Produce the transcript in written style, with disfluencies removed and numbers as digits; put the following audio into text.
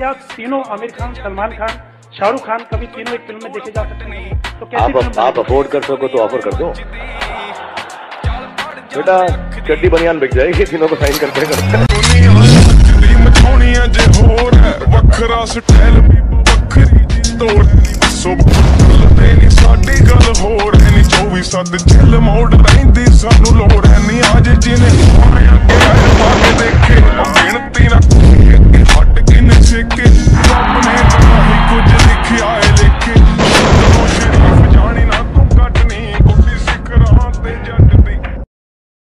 क्या तीनों आमिर खान, सलमान खान, शाहरुख खान कभी तीनों एक फिल्म में देखे जा सकते हैं? तो कैसे आप अफोर्ड कर सको तो ऑफर कर दो बेटा, चड्डी बनियान बिक जाएगी तीनों को साइन करते करते। साडी गल होर है नी 24/7 झिल मोड़ रहिंदी सानू लोड़ है नी आज जिने आके देखे